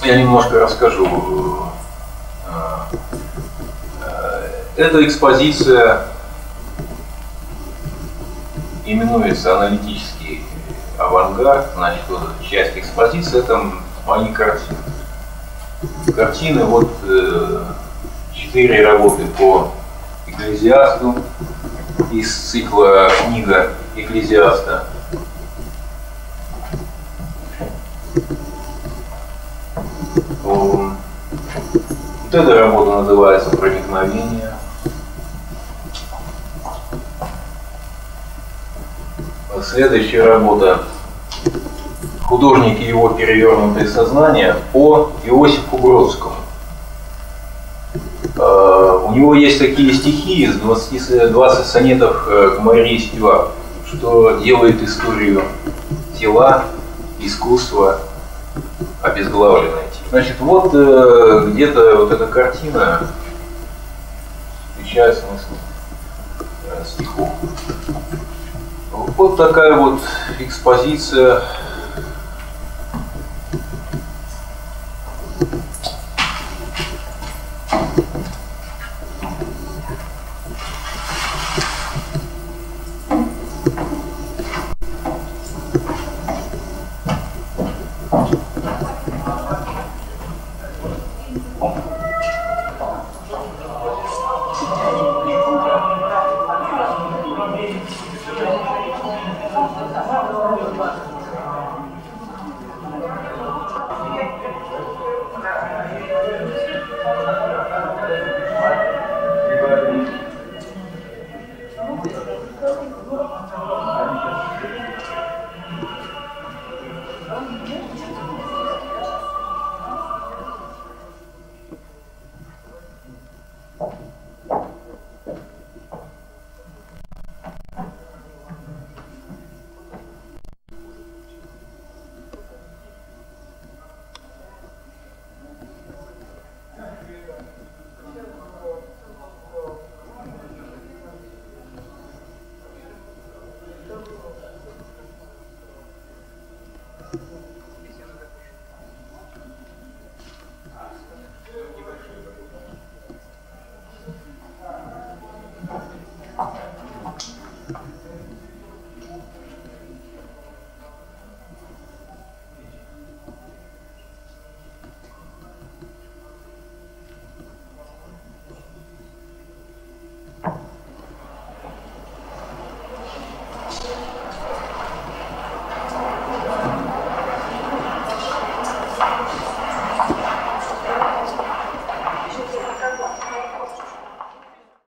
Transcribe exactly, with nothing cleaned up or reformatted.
я немножко расскажу. Эта экспозиция именуется аналитический авангард. Значит, вот часть экспозиции — это мои картины. Картины, вот четыре работы по Экклезиасту из цикла «Книга Экклезиаста». Вот эта работа называется «Проникновение». Следующая работа — «Художник и его перевернутое сознание» по Иосифу Бродскому. У него есть такие стихи из двадцати, двадцати сонетов к Марии Стюарт, что делает историю тела, искусства обезглавленной. Значит, вот где-то вот эта картина встречает смысл стихов. Вот такая вот экспозиция.